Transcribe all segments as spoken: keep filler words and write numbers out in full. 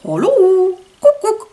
Hallo, Kuckuck.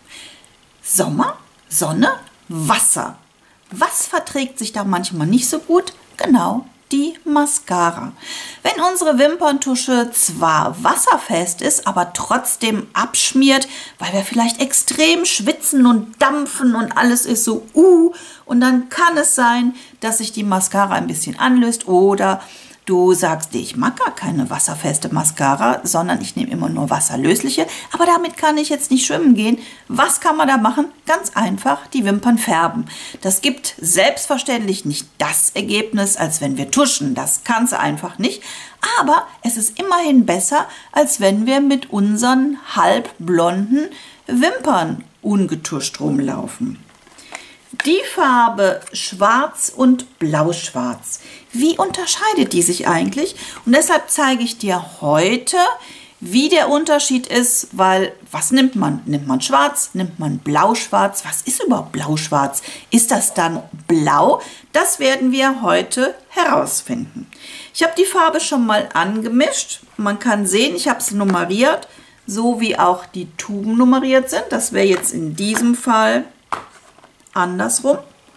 Sommer, Sonne, Wasser. Was verträgt sich da manchmal nicht so gut? Genau, die Mascara. Wenn unsere Wimperntusche zwar wasserfest ist, aber trotzdem abschmiert, weil wir vielleicht extrem schwitzen und dampfen und alles ist so uh, und dann kann es sein, dass sich die Mascara ein bisschen anlöst oder du sagst, ich mag gar keine wasserfeste Mascara, sondern ich nehme immer nur wasserlösliche, aber damit kann ich jetzt nicht schwimmen gehen. Was kann man da machen? Ganz einfach, die Wimpern färben. Das gibt selbstverständlich nicht das Ergebnis, als wenn wir tuschen. Das kann es einfach nicht. Aber es ist immerhin besser, als wenn wir mit unseren halbblonden Wimpern ungetuscht rumlaufen. Die Farbe Schwarz und Blauschwarz. Wie unterscheidet die sich eigentlich? Und deshalb zeige ich dir heute, wie der Unterschied ist, weil was nimmt man? Nimmt man Schwarz? Nimmt man Blauschwarz? Was ist überhaupt Blauschwarz? Ist das dann blau? Das werden wir heute herausfinden. Ich habe die Farbe schon mal angemischt. Man kann sehen, ich habe es nummeriert, so wie auch die Tuben nummeriert sind. Das wäre jetzt in diesem Fall andersrum.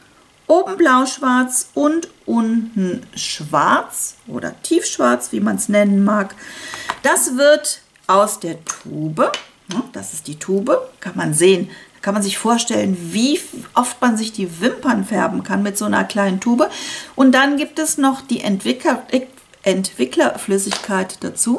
Oben blau-schwarz und unten schwarz oder tiefschwarz, wie man es nennen mag. Das wird aus der Tube, das ist die Tube, kann man sehen, da kann man sich vorstellen, wie oft man sich die Wimpern färben kann mit so einer kleinen Tube. Und dann gibt es noch die Entwickler, Entwicklerflüssigkeit dazu.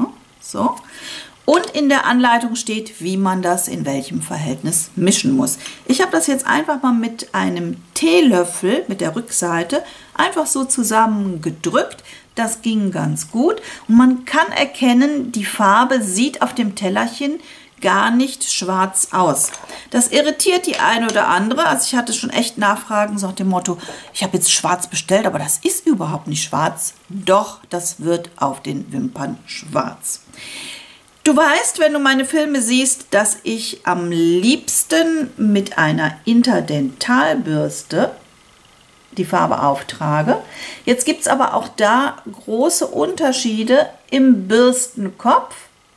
So. Und in der Anleitung steht, wie man das in welchem Verhältnis mischen muss. Ich habe das jetzt einfach mal mit einem Teelöffel, mit der Rückseite, einfach so zusammengedrückt. Das ging ganz gut. Und man kann erkennen, die Farbe sieht auf dem Tellerchen gar nicht schwarz aus. Das irritiert die eine oder andere. Also ich hatte schon echt Nachfragen, so nach dem Motto, ich habe jetzt schwarz bestellt, aber das ist überhaupt nicht schwarz. Doch, das wird auf den Wimpern schwarz. Du weißt, wenn du meine Filme siehst, dass ich am liebsten mit einer Interdentalbürste die Farbe auftrage. Jetzt gibt es aber auch da große Unterschiede im Bürstenkopf.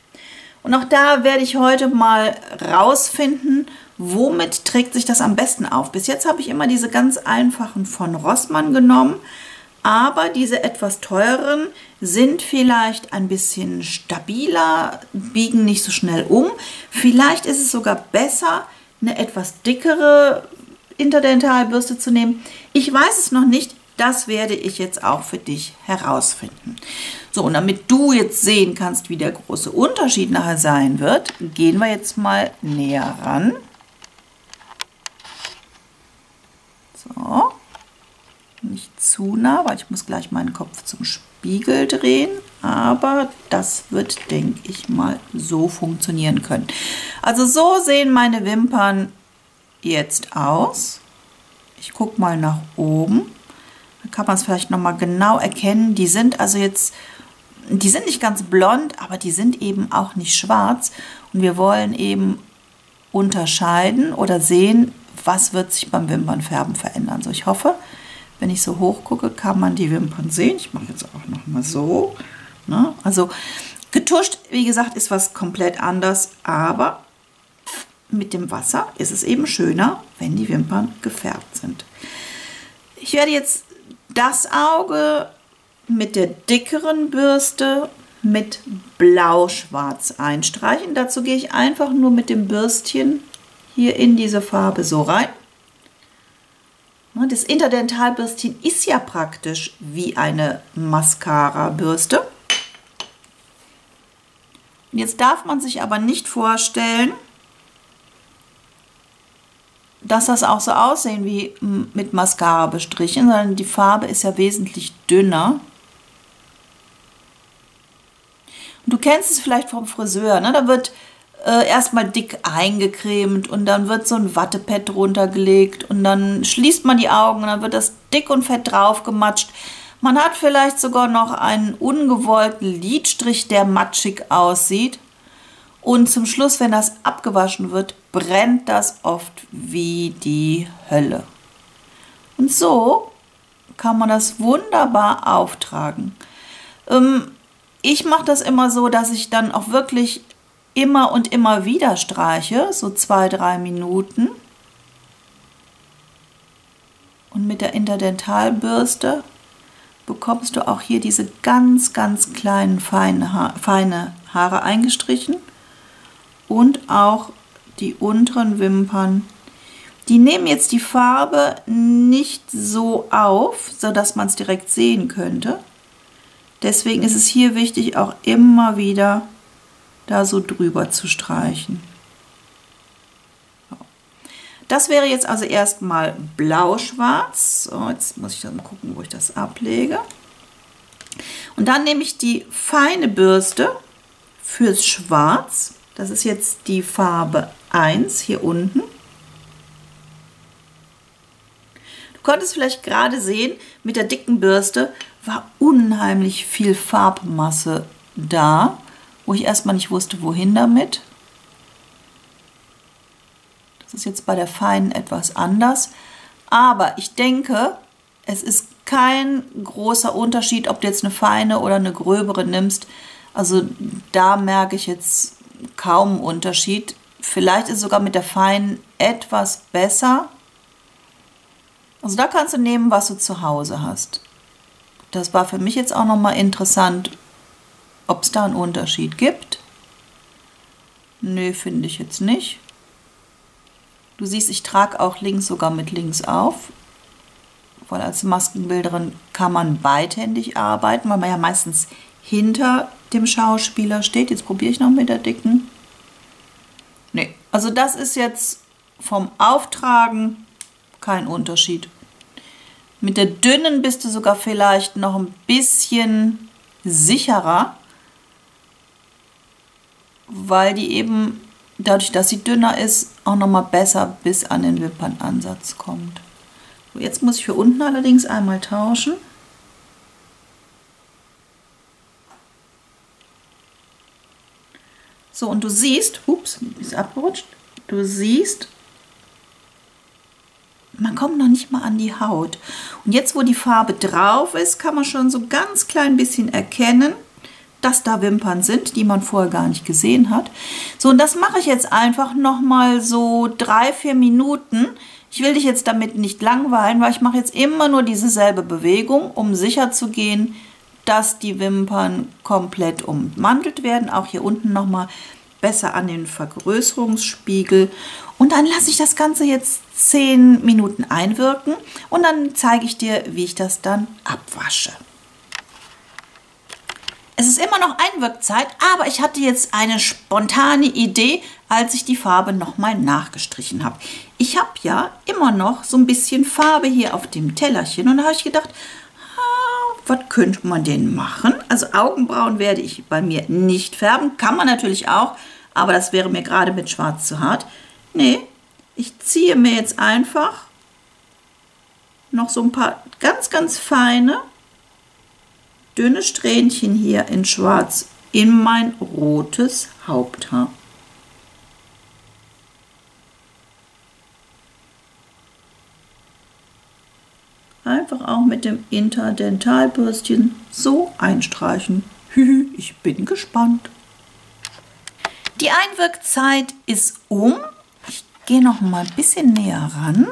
Und auch da werde ich heute mal rausfinden, womit trägt sich das am besten auf. Bis jetzt habe ich immer diese ganz einfachen von Rossmann genommen. Aber diese etwas teureren sind vielleicht ein bisschen stabiler, biegen nicht so schnell um. Vielleicht ist es sogar besser, eine etwas dickere Interdentalbürste zu nehmen. Ich weiß es noch nicht, das werde ich jetzt auch für dich herausfinden. So, und damit du jetzt sehen kannst, wie der große Unterschied nachher sein wird, gehen wir jetzt mal näher ran. So. Nicht zu nah, weil ich muss gleich meinen Kopf zum Spiegel drehen, aber das wird, denke ich mal, so funktionieren können. Also so sehen meine Wimpern jetzt aus. Ich gucke mal nach oben, da kann man es vielleicht noch mal genau erkennen. Die sind also jetzt, die sind nicht ganz blond, aber die sind eben auch nicht schwarz und wir wollen eben unterscheiden oder sehen, was wird sich beim Wimpernfärben verändern. So, ich hoffe, wenn ich so hoch gucke, kann man die Wimpern sehen. Ich mache jetzt auch noch mal so. Ne? Also getuscht, wie gesagt, ist was komplett anders, aber mit dem Wasser ist es eben schöner, wenn die Wimpern gefärbt sind. Ich werde jetzt das Auge mit der dickeren Bürste mit blau-schwarz einstreichen. Dazu gehe ich einfach nur mit dem Bürstchen hier in diese Farbe so rein. Das Interdentalbürstchen ist ja praktisch wie eine Mascara-Bürste. Jetzt darf man sich aber nicht vorstellen, dass das auch so aussehen wie mit Mascara bestrichen, sondern die Farbe ist ja wesentlich dünner. Und du kennst es vielleicht vom Friseur, ne? Da wird Äh, erstmal dick eingecremt und dann wird so ein Wattepad drunter gelegt und dann schließt man die Augen und dann wird das dick und fett drauf gematscht. Man hat vielleicht sogar noch einen ungewollten Lidstrich, der matschig aussieht. Und zum Schluss, wenn das abgewaschen wird, brennt das oft wie die Hölle. Und so kann man das wunderbar auftragen. Ähm, ich mache das immer so, dass ich dann auch wirklich immer und immer wieder streiche, so zwei, drei Minuten. Und mit der Interdentalbürste bekommst du auch hier diese ganz, ganz kleinen feine, ha feine Haare eingestrichen und auch die unteren Wimpern. Die nehmen jetzt die Farbe nicht so auf, sodass man es direkt sehen könnte. Deswegen ist es hier wichtig, auch immer wieder da so drüber zu streichen. Das wäre jetzt also erstmal blau-schwarz. So, jetzt muss ich dann gucken, wo ich das ablege. Und dann nehme ich die feine Bürste fürs Schwarz. Das ist jetzt die Farbe eins hier unten. Du konntest vielleicht gerade sehen, mit der dicken Bürste war unheimlich viel Farbmasse da, wo ich erstmal nicht wusste, wohin damit. Das ist jetzt bei der feinen etwas anders. Aber ich denke, es ist kein großer Unterschied, ob du jetzt eine feine oder eine gröbere nimmst. Also da merke ich jetzt kaum einen Unterschied. Vielleicht ist es sogar mit der feinen etwas besser. Also da kannst du nehmen, was du zu Hause hast. Das war für mich jetzt auch nochmal interessant, ob es da einen Unterschied gibt. Nö, finde ich jetzt nicht. Du siehst, ich trage auch links sogar mit links auf, weil als Maskenbilderin kann man beidhändig arbeiten, weil man ja meistens hinter dem Schauspieler steht. Jetzt probiere ich noch mit der dicken. Nee, also das ist jetzt vom Auftragen kein Unterschied. Mit der dünnen bist du sogar vielleicht noch ein bisschen sicherer, weil die eben, dadurch, dass sie dünner ist, auch noch mal besser bis an den Wimpernansatz kommt. So, jetzt muss ich für unten allerdings einmal tauschen. So, und du siehst, ups, ist abgerutscht, du siehst, man kommt noch nicht mal an die Haut. Und jetzt, wo die Farbe drauf ist, kann man schon so ganz klein bisschen erkennen, dass da Wimpern sind, die man vorher gar nicht gesehen hat. So, und das mache ich jetzt einfach noch mal so drei, vier Minuten. Ich will dich jetzt damit nicht langweilen, weil ich mache jetzt immer nur diese selbe Bewegung, um sicher zu gehen, dass die Wimpern komplett ummantelt werden. Auch hier unten noch mal besser an den Vergrößerungsspiegel. Und dann lasse ich das Ganze jetzt zehn Minuten einwirken und dann zeige ich dir, wie ich das dann abwasche. Es ist immer noch Einwirkzeit, aber ich hatte jetzt eine spontane Idee, als ich die Farbe nochmal nachgestrichen habe. Ich habe ja immer noch so ein bisschen Farbe hier auf dem Tellerchen und da habe ich gedacht, ah, was könnte man denn machen? Also Augenbrauen werde ich bei mir nicht färben, kann man natürlich auch, aber das wäre mir gerade mit Schwarz zu hart. Nee, ich ziehe mir jetzt einfach noch so ein paar ganz, ganz feine, dünne Strähnchen hier in Schwarz in mein rotes Haupthaar. Einfach auch mit dem Interdentalbürstchen so einstreichen. Ich bin gespannt. Die Einwirkzeit ist um. Ich gehe noch mal ein bisschen näher ran.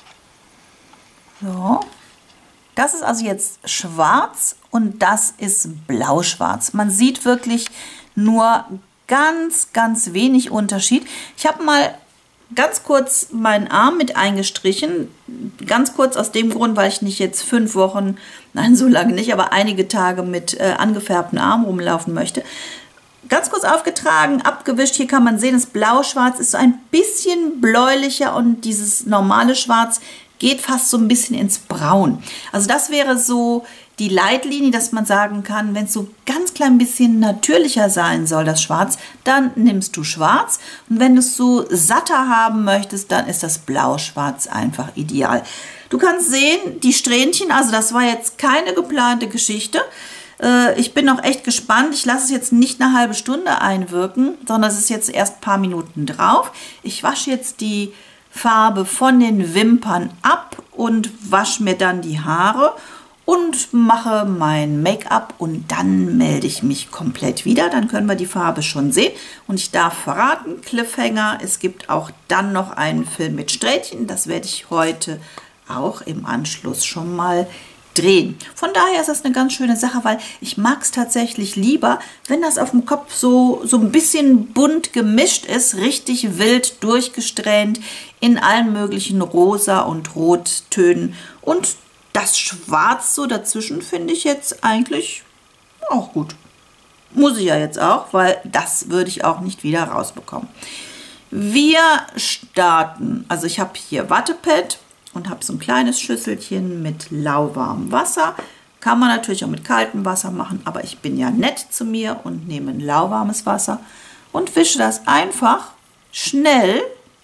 So. Das ist also jetzt schwarz und das ist blau-schwarz. Man sieht wirklich nur ganz, ganz wenig Unterschied. Ich habe mal ganz kurz meinen Arm mit eingestrichen. Ganz kurz aus dem Grund, weil ich nicht jetzt fünf Wochen, nein, so lange nicht, aber einige Tage mit äh, angefärbten Arm rumlaufen möchte. Ganz kurz aufgetragen, abgewischt. Hier kann man sehen, das Blau-Schwarz ist so ein bisschen bläulicher und dieses normale Schwarz geht fast so ein bisschen ins Braun. Also das wäre so die Leitlinie, dass man sagen kann, wenn es so ganz klein bisschen natürlicher sein soll, das Schwarz, dann nimmst du Schwarz. Und wenn du es so satter haben möchtest, dann ist das Blau-Schwarz einfach ideal. Du kannst sehen, die Strähnchen, also das war jetzt keine geplante Geschichte. Äh, ich bin noch echt gespannt. Ich lasse es jetzt nicht eine halbe Stunde einwirken, sondern es ist jetzt erst ein paar Minuten drauf. Ich wasche jetzt die Farbe von den Wimpern ab und wasche mir dann die Haare. und mache mein Make-up und dann melde ich mich komplett wieder. Dann können wir die Farbe schon sehen. Und ich darf verraten, Cliffhanger, es gibt auch dann noch einen Film mit Strähnchen. Das werde ich heute auch im Anschluss schon mal drehen. Von daher ist das eine ganz schöne Sache, weil ich mag es tatsächlich lieber, wenn das auf dem Kopf so, so ein bisschen bunt gemischt ist, richtig wild durchgesträhnt in allen möglichen Rosa- und Rottönen. Und das Schwarz so dazwischen finde ich jetzt eigentlich auch gut. Muss ich ja jetzt auch, weil das würde ich auch nicht wieder rausbekommen. Wir starten, also ich habe hier Wattepad und habe so ein kleines Schüsselchen mit lauwarmem Wasser. Kann man natürlich auch mit kaltem Wasser machen, aber ich bin ja nett zu mir und nehme ein lauwarmes Wasser und wische das einfach schnell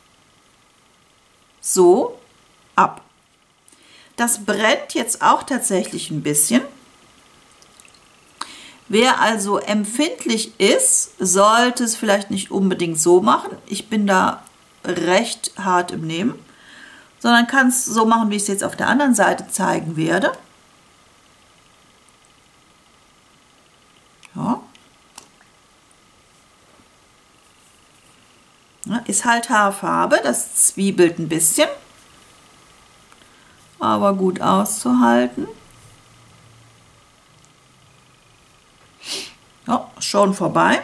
so ab. Das brennt jetzt auch tatsächlich ein bisschen. Wer also empfindlich ist, sollte es vielleicht nicht unbedingt so machen. Ich bin da recht hart im Nehmen. Sondern kann es so machen, wie ich es jetzt auf der anderen Seite zeigen werde. Ja. Ja, ist halt Haarfarbe, das zwiebelt ein bisschen, aber gut auszuhalten. Ja, schon vorbei.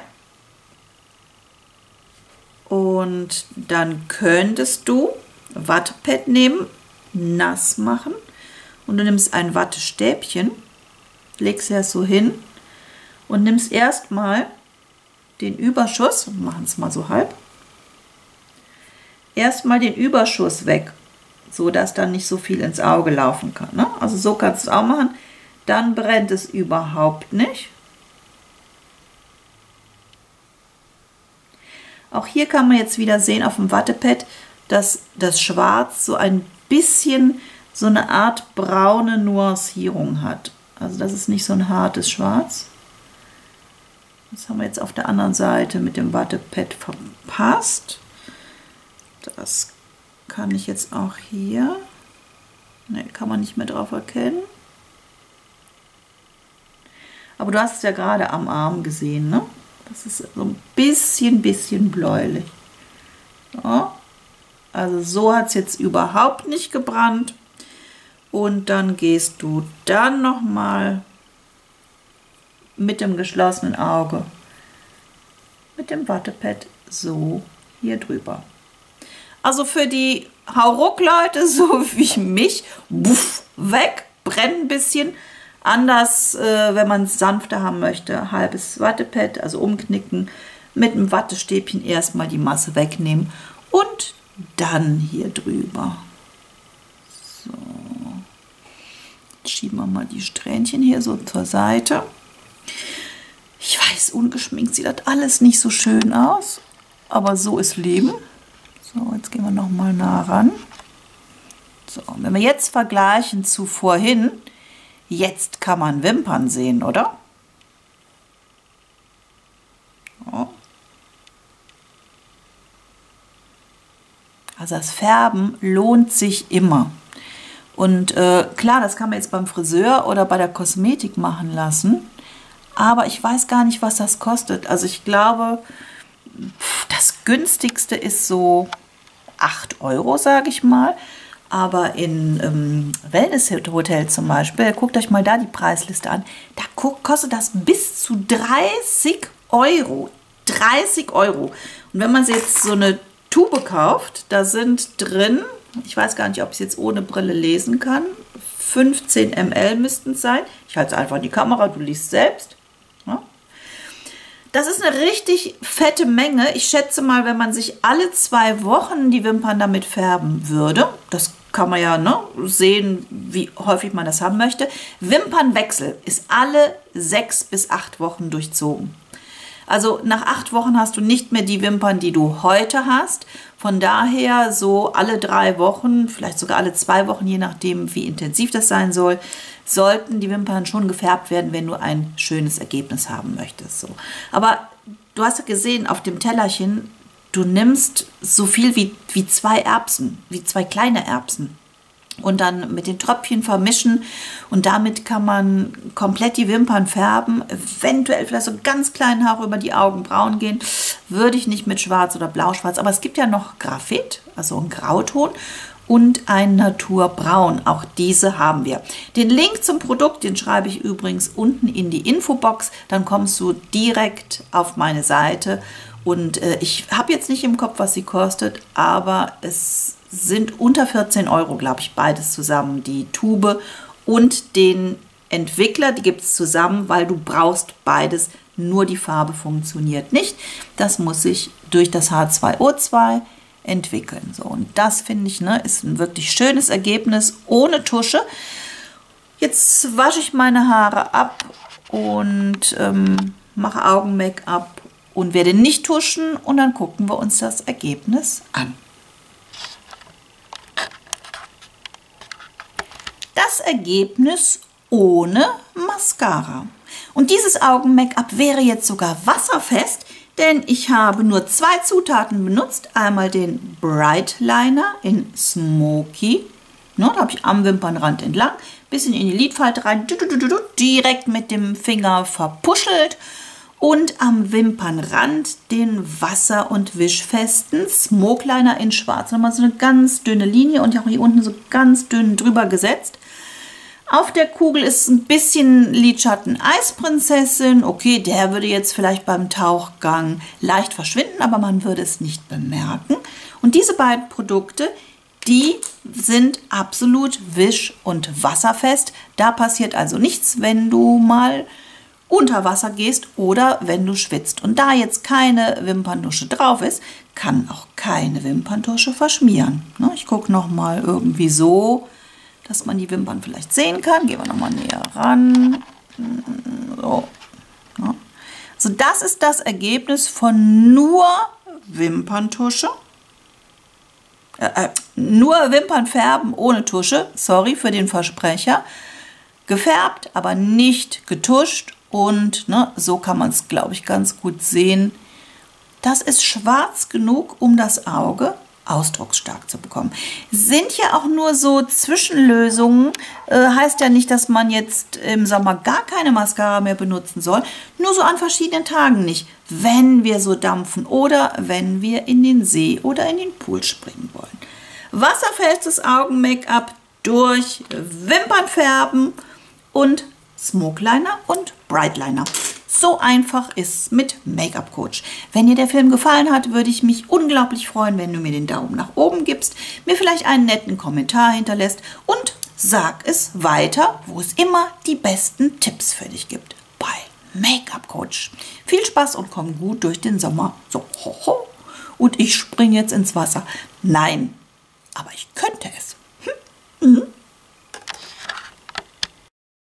Und dann könntest du Wattepad nehmen, nass machen und du nimmst ein Wattestäbchen, legst es so hin und nimmst erstmal den Überschuss, und machen es mal so halb, erstmal den Überschuss weg, so dass dann nicht so viel ins Auge laufen kann. Ne? Also so kannst du es auch machen, dann brennt es überhaupt nicht. Auch hier kann man jetzt wieder sehen auf dem Wattepad, dass das Schwarz so ein bisschen so eine Art braune Nuancierung hat. Also das ist nicht so ein hartes Schwarz. Das haben wir jetzt auf der anderen Seite mit dem Wattepad verpasst. Das kann ich jetzt auch hier. Ne, kann man nicht mehr drauf erkennen. Aber du hast es ja gerade am Arm gesehen, ne? Das ist so ein bisschen, bisschen bläulich. So. Also so hat es jetzt überhaupt nicht gebrannt. Und dann gehst du dann noch mal mit dem geschlossenen Auge mit dem Wattepad so hier drüber. Also für die Hauruck-Leute, so wie mich, buff, weg, brennt ein bisschen. Anders, äh, wenn man es sanfter haben möchte, halbes Wattepad, also umknicken, mit dem Wattestäbchen erstmal die Masse wegnehmen und dann hier drüber. So. Jetzt schieben wir mal die Strähnchen hier so zur Seite. Ich weiß, ungeschminkt sieht das alles nicht so schön aus, aber so ist Leben. So, jetzt gehen wir noch mal nah ran. So, wenn wir jetzt vergleichen zu vorhin, jetzt kann man Wimpern sehen, oder? So. Also das Färben lohnt sich immer. Und äh, klar, das kann man jetzt beim Friseur oder bei der Kosmetik machen lassen. Aber ich weiß gar nicht, was das kostet. Also ich glaube, das günstigste ist so acht Euro, sage ich mal. Aber in ähm, Wellness-Hotel zum Beispiel, guckt euch mal da die Preisliste an, da kostet das bis zu dreißig Euro. dreißig Euro. Und wenn man jetzt so eine Tube kauft, da sind drin, ich weiß gar nicht, ob ich es jetzt ohne Brille lesen kann, fünfzehn Milliliter müssten es sein. Ich halte es einfach in die Kamera, du liest selbst. Ja. Das ist eine richtig fette Menge. Ich schätze mal, wenn man sich alle zwei Wochen die Wimpern damit färben würde, das kann man ja ne, sehen, wie häufig man das haben möchte. Wimpernwechsel ist alle sechs bis acht Wochen durchzogen. Also nach acht Wochen hast du nicht mehr die Wimpern, die du heute hast. Von daher so alle drei Wochen, vielleicht sogar alle zwei Wochen, je nachdem, wie intensiv das sein soll, sollten die Wimpern schon gefärbt werden, wenn du ein schönes Ergebnis haben möchtest. So. Aber du hast ja gesehen auf dem Tellerchen, du nimmst so viel wie, wie zwei Erbsen, wie zwei kleine Erbsen. und dann mit den Tröpfchen vermischen und damit kann man komplett die Wimpern färben, eventuell vielleicht so einen ganz kleinen Hauch über die Augenbrauen gehen, würde ich nicht mit Schwarz oder Blau-Schwarz, aber es gibt ja noch Graphit, also ein Grauton und ein Naturbraun, auch diese haben wir. Den Link zum Produkt, den schreibe ich übrigens unten in die Infobox, dann kommst du direkt auf meine Seite und äh, ich habe jetzt nicht im Kopf, was sie kostet, aber es sind unter vierzehn Euro, glaube ich, beides zusammen, die Tube und den Entwickler, die gibt es zusammen, weil du brauchst beides, nur die Farbe funktioniert nicht. Das muss sich durch das H zwei O zwei entwickeln. So, und das finde ich, ne, ist ein wirklich schönes Ergebnis ohne Tusche. Jetzt wasche ich meine Haare ab und ähm, mache Augen-Make-up und werde nicht tuschen und dann gucken wir uns das Ergebnis an. Das Ergebnis ohne Mascara. Und dieses Augen-Make-up wäre jetzt sogar wasserfest, denn ich habe nur zwei Zutaten benutzt. Einmal den Bright Liner in Smoky. Ne, da habe ich am Wimpernrand entlang, bisschen in die Lidfalte rein, direkt mit dem Finger verpuschelt. Und am Wimpernrand den wasser- und wischfesten Smoke Liner in Schwarz. Nochmal so eine ganz dünne Linie und auch hier unten so ganz dünn drüber gesetzt. Auf der Kugel ist ein bisschen Lidschatten Eisprinzessin. Okay, der würde jetzt vielleicht beim Tauchgang leicht verschwinden, aber man würde es nicht bemerken. Und diese beiden Produkte, die sind absolut wisch- und wasserfest. Da passiert also nichts, wenn du mal unter Wasser gehst oder wenn du schwitzt. Und da jetzt keine Wimperntusche drauf ist, kann auch keine Wimperntusche verschmieren. Ich gucke nochmal irgendwie so, dass man die Wimpern vielleicht sehen kann. Gehen wir nochmal näher ran. So. Also das ist das Ergebnis von nur Wimperntusche. Äh, äh, nur Wimpern färben ohne Tusche. Sorry für den Versprecher. Gefärbt, aber nicht getuscht. Und ne, so kann man es, glaube ich, ganz gut sehen. Das ist schwarz genug, um das Auge ausdrucksstark zu bekommen. Sind ja auch nur so Zwischenlösungen. Äh, heißt ja nicht, dass man jetzt im Sommer gar keine Mascara mehr benutzen soll. Nur so an verschiedenen Tagen nicht. Wenn wir so dampfen oder wenn wir in den See oder in den Pool springen wollen. Wasserfestes Augen-Make-up durch Wimpern färben und Smoke Liner und Bright Liner. So einfach ist es mit Make-up Coach. Wenn dir der Film gefallen hat, würde ich mich unglaublich freuen, wenn du mir den Daumen nach oben gibst, mir vielleicht einen netten Kommentar hinterlässt und sag es weiter, wo es immer die besten Tipps für dich gibt. Bei Make-up Coach. Viel Spaß und komm gut durch den Sommer. So, ho, ho. Und ich springe jetzt ins Wasser. Nein, aber ich könnte es.